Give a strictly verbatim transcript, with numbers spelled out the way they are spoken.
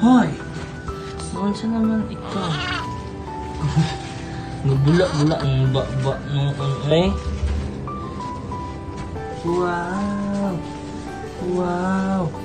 Hoy! Noon sa naman ikaw. Nabula-bula ang ba-ba noon eh. Wow! Wow!